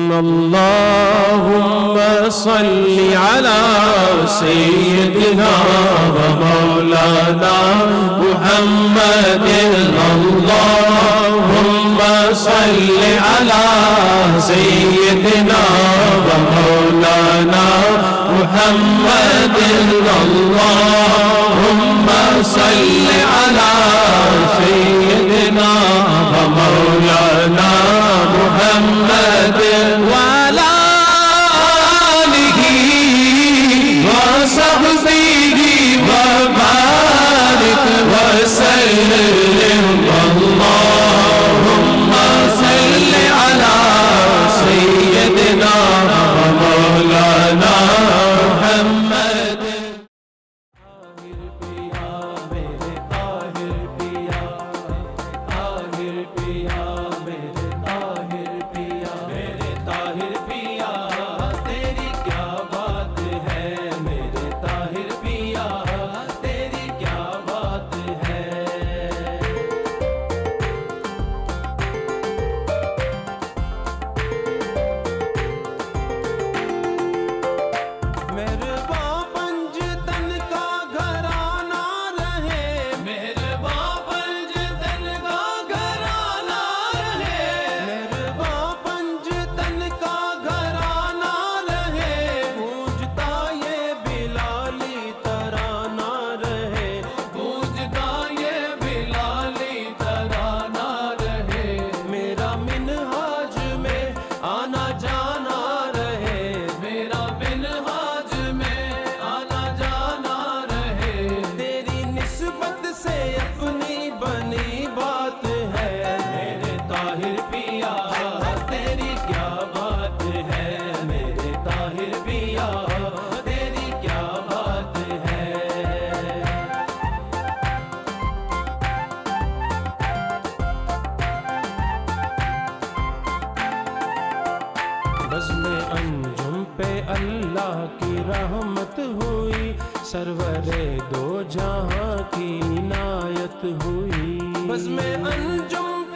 अल्लाहुम्मा सल्ली अला सय्यिदिना व मौलाना मुहम्मदिन अल्लाहुम्मा सल्ली अला सय्यिदिना व मौलाना मुहम्मदिन अल्लाहुम्मा सल्ली अला सय्यिदिना व मौलाना मुहम्मदिन व अला आलिहि व सहबिहि व बारिक व सल्लिम अल्लाहुम्मा सल्ली अला सय्यिदिना व मौलाना मुहम्मद। ताहिर पिया मेरे ताहिर पिया, ताहिर पिया मेरे ताहिर पिया, मेरे ताहिर पिया तेरी क्या बात है, मेरे ताहिर पिया तेरी क्या बात है। मेहरबां पंजतन का घराना रहे, मेहरबां पंजतन का घराना रहे, मेहरबां पंजतन का घराना रहे, गूंजता ये बिलाली तराना रहे, गूंजता ये बिलाली तराना रहे। मेरा मिनहाज में आना जाना रहे, मेरा मिनहाज में आना जाना रहे। तेरी निस्बत से अपनी बनी बात है, मेरे ताहिर पिया तेरी क्या बात है, मेरे ताहिर पिया तेरी क्या बात है। बज़्म अंजुम पे अल्लाह की रहमत हुई, सरवरे दो जहां की इनायत हुई। बज़्म अंजुम